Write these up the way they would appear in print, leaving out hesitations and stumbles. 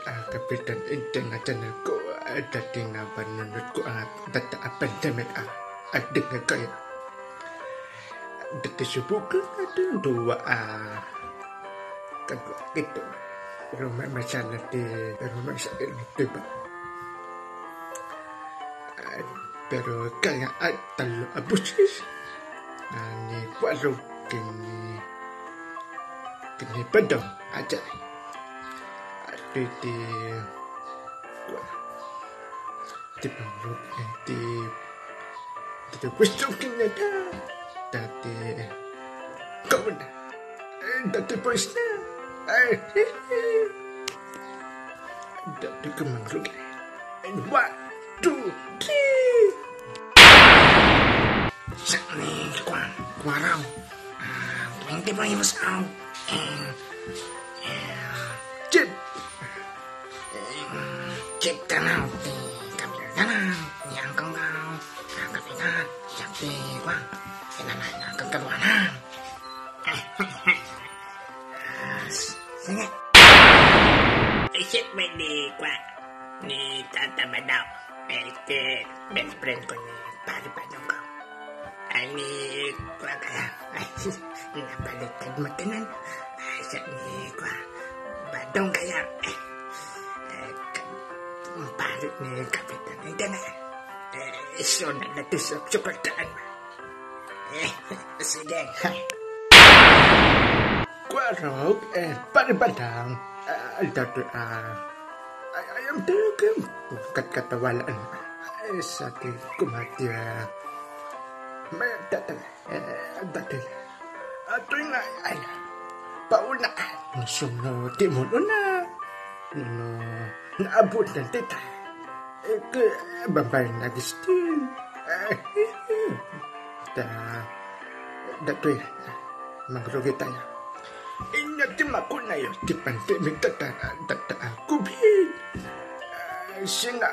Kapitan internasional ko dating na panunod ko ang pandemic adik na kaya dati subukan natin dua kadua gitu pero may masalah di diba pero kaya talo abusis ni kwalo kini padong aja di penurut di pustukin aja dati kau na dati boys na dati kemangruk and 1, 2, 3 sakni kuaraw 20 minus out chip tanaw di kapil tanaw yang kong kau kapitan sakti kuang sinanay na kagkaluanan sige isip may di kuang ni Tata Badaw best friend ko ni Pari Padong ko ni kuang kaya napalitan mo tinan sa ni kuang Badong kaya Pari ni Kapitan ay dana iso na natusok suportaan mo sige Kuarog Pari Padang dati ayam dagang katawalaan sa ating kumati may dati ito yung ay pauna nasunod di mo na naabot ng tita babay na gistin dati magrugi tayo inyatim ako na yun di pandemik data COVID siya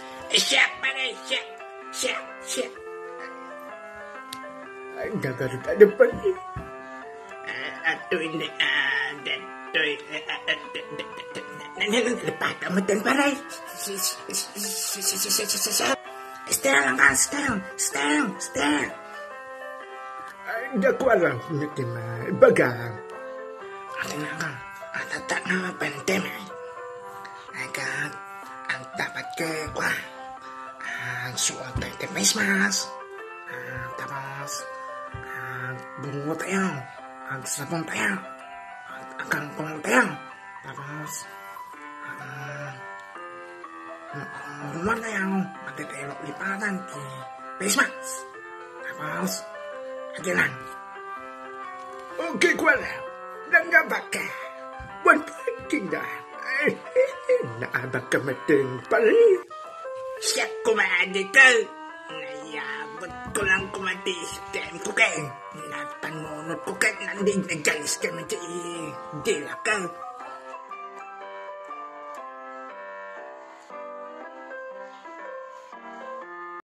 ay nagarot ada pa rin ato'y Lepata mo din paray. Stay lang ka, stay. Hindi ko alam, hindi bagang. Ate nga ka, atatak na pandemic. Agad, ang dapat ko, ang suot tayo ng face mask. Tapos, bungo tayo, ang sabon tayo, ang kangkong tayo. Tapos, rumah tayo, magtatayo lipatan ki face mask. Tapos, aja lang. Okay, kuala. Nanggabak ka. One point na. Naabak ka mating pali. Siya kumadi ka. Nayabot ko lang kumati sa time ko kayo. Napanunod ko kayo. Nandig na jalis ka na dila ka.